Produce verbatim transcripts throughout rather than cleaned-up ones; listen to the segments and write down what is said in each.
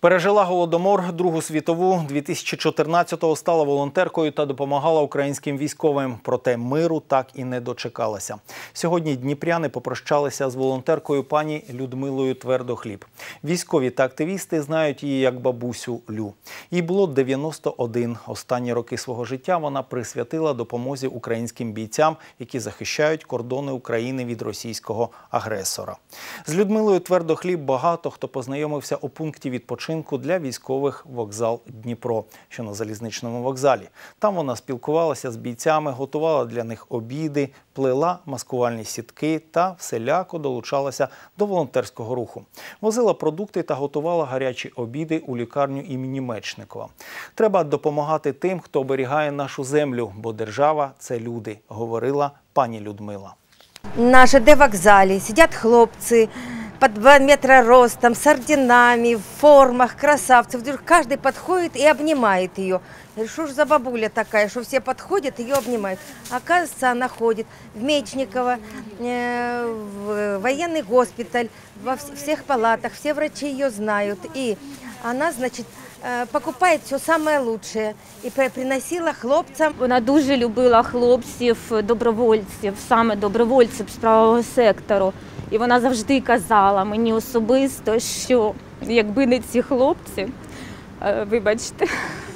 Пережила Голодомор, Другу світову, дві тисячі чотирнадцятого стала волонтеркою та допомагала українським військовим. Проте миру так і не дочекалася. Сьогодні дніпряни попрощалися з волонтеркою пані Людмилою Твердохліб. Військові та активісти знають її як бабусю Лю. Їй було дев'яносто один. Останні роки свого життя вона присвятила допомозі українським бійцям, які захищають кордони України від російського агресора. З Людмилою Твердохліб багато хто познайомився у пункті відпочинку для військових вокзал Дніпро, що на залізничному вокзалі. Там вона спілкувалася з бійцями, готувала для них обіди, плела маскувальні сітки та всіляко долучалася до волонтерського руху. Возила продукти та готувала гарячі обіди у лікарню імені Мечникова. Треба допомагати тим, хто оберігає нашу землю, бо держава – це люди, говорила пані Людмила. На ЖД вокзалі сидять хлопці, по два метра ростом, с орденами, в формах, красавцы. Вдруг каждый подходит и обнимает ее. Я говорю, что ж за бабуля такая, что все подходят, ее обнимают. Оказывается, она ходит в Мечниково, э, в военный госпиталь, во всех палатах, все врачи ее знают. И она, значит, покупает все самое лучшее і приносила хлопцям. Вона дуже любила хлопців, добровольців, саме добровольців з правого сектору. І вона завжди казала мені особисто, що якби не ці хлопці, вибачте,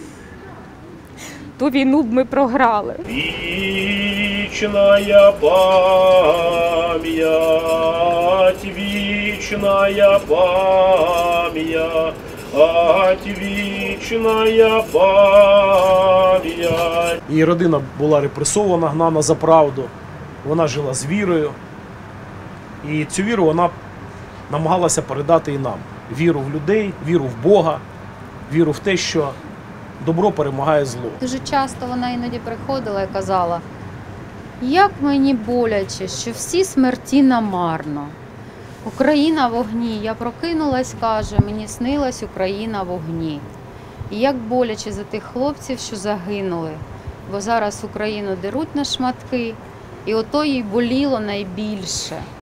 ту війну б ми програли. Вічна пам'ять, вічна пам'ять. Ать вічна пам'ять. Її родина була репресована, гнана за правду. Вона жила з вірою. І цю віру вона намагалася передати і нам. Віру в людей, віру в Бога, віру в те, що добро перемагає зло. Дуже часто вона іноді приходила і казала, як мені боляче, що всі смерті намарно. Україна в огні. Я прокинулась, каже, мені снилась Україна в огні. І як боляче за тих хлопців, що загинули. Бо зараз Україну деруть на шматки, і ото їй боліло найбільше.